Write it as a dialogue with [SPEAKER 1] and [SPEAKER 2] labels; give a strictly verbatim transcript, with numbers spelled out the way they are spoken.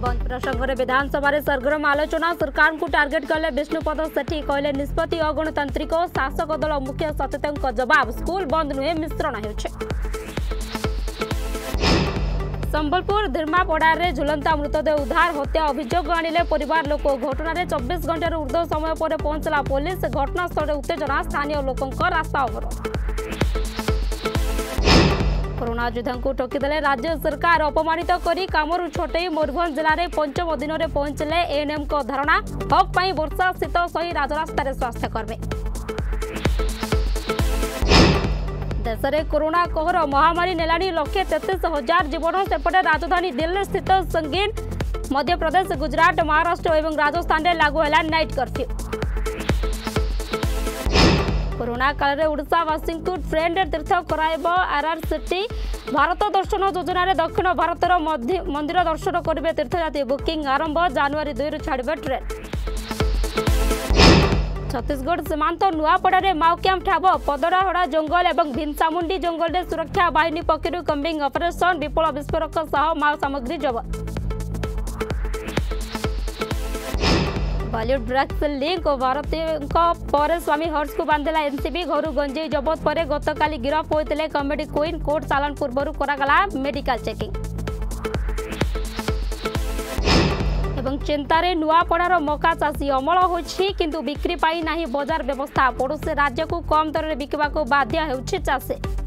[SPEAKER 1] बंद प्रसंग में विधानसभा सरगरम आलोचना सरकार को टार्गेट कले विष्णुपद सेठी कहले निष्पत्ति अगणतांत्रिक शासक दल मुख्य सचेतक जवाब स्कूल बंद नुहे मिश्रण हो संबलपुर धीरमापड़ा झुलंता मृतदेह उद्धार हत्या अभियोग आनिले परिवार लोक घटना चौबीस घंटे ऊर्ध्व समय पर पहुंचला पुलिस घटनास्थल उत्तेजना स्थानीय लोकों रास्ता अवरोध कोरोना योद्धा को ठोकीदेले राज्य सरकार अपमानित करी कामरू छटई मयूरभंज जिले में पंचम दिन में पहुंचले एएनएम को धारणा हक पाई वर्षा शीत सही राजरास्तार स्वास्थ्यकर्मी देश में कोरोना कहर महामारी नेलानी लक्षे तेतीस हजार जीवन सेपटे राजधानी दिल्ली स्थित संगीन मध्य प्रदेश गुजरात महाराष्ट्र और राजस्थान में लागू है नाइट कर्फ्यू कोरोना काल में ओडावासी को ट्रेन तीर्थ कराइब आरआरसीटी भारत दर्शन योजना रे दक्षिण भारतर मंदिर दर्शन करेंगे तीर्थयात्री बुकिंग आरंभ जनवरी दुई छाड़े ट्रेन छत्तीसगढ़ सीमांत नुआपड़ा माओ कैंप ठाब पदराहड़ा जंगल और भिनसामुंडी जंगल में सुरक्षा बाहिनी पक्षर कम्बिंग ऑपरेशन विपुल विस्फोरक सह माओ सामग्री जबत बॉलीवुड ड्रग्स लिंक भारतीय पर स्वामी हर्ष को बांधिला एनसीबी घर गंजेई जबत पर गतकाली गिरफ होते कॉमेडी क्वीन कोर्ट चालान पूर्व करागला मेडिकल चेकिंग एवं चिंतार नुआपड़ार मका चाषी अमल होछि किंतु बिक्री पाई नाही बजार व्यवस्था पड़ोसी राज्य को कम दर में बिकवा को बाध्य होछि चाषी।